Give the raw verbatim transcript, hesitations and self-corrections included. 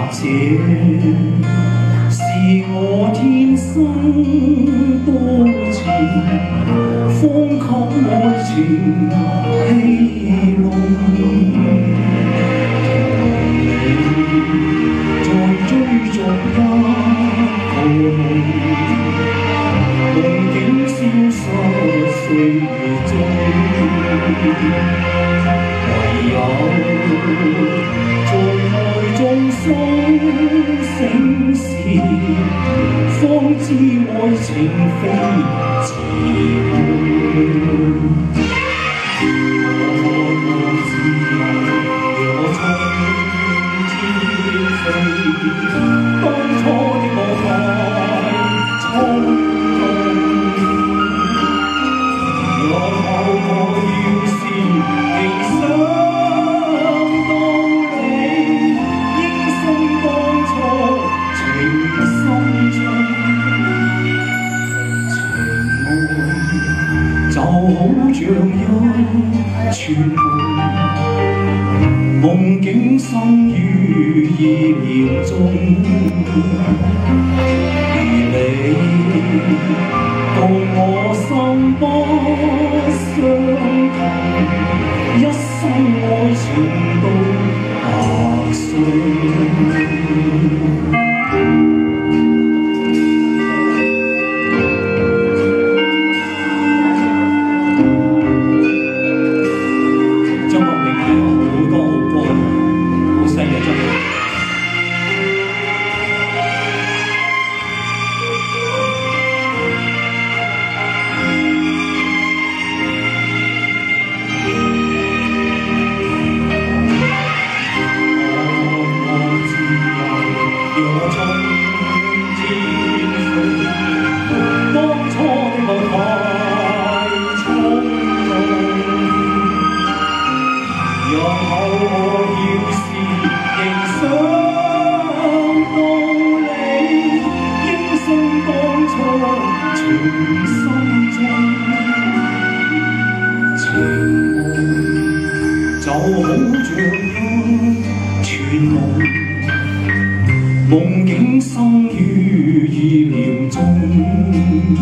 者是我天生多情，方給愛情戲弄。在追逐一個夢，夢境消失歲月中，唯有在愛中甦醒時，方知愛情非自夢。我自由，讓我衝天飛，當初的我太衝動，若後我要是仍想道理，應信當初情深中，情愛就好像一串夢，夢境生於意念中，而你共我心不相同，一生愛情到白首。就好像一串夢，夢境生於意念中。